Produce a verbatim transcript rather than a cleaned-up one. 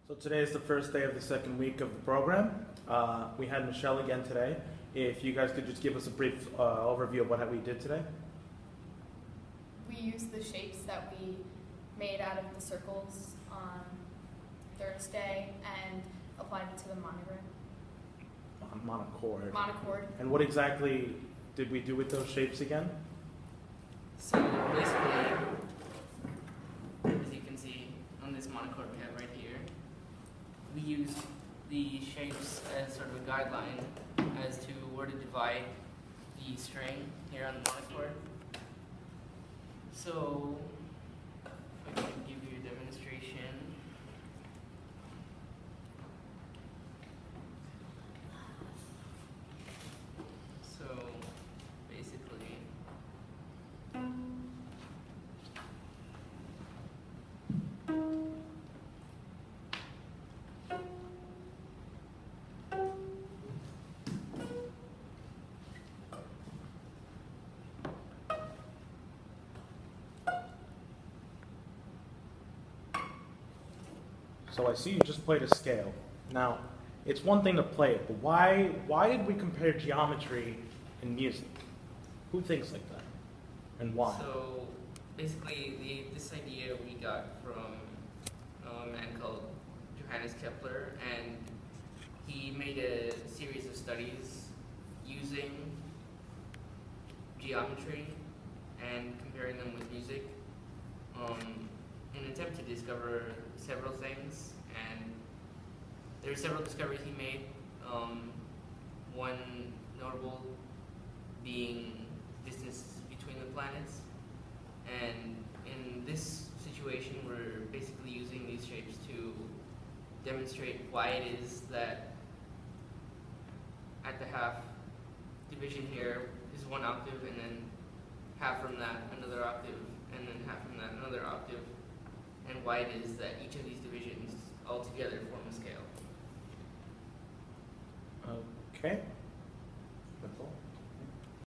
So today is the first day of the second week of the program. Uh, we had Michelle again today. If you guys could just give us a brief uh, overview of what we did today. We used the shapes that we made out of the circles on Thursday and applied it to the monogram. Mon- Monochord. Monochord. And what exactly did we do with those shapes again? So basically, as you can see on this monochord tab right here, we use the shapes as sort of a guideline as to where to divide the string here on the monochord. So if I can give you a demonstration. So basically, So I see you just played a scale. Now, it's one thing to play it, but why why did we compare geometry and music? Who thinks like that? And why? So basically, the, this idea we got from a man called Johannes Kepler, and he made a series of studies using geometry and comparing them with music um, in an attempt to discover several things. And there are several discoveries he made. Um, one notable being distance between the planets. And in this situation, we're basically using these shapes to demonstrate why it is that at the half division here is one octave, and then half from that another octave, and then half from that another octave, and why it is that each of these divisions altogether form a scale. Okay.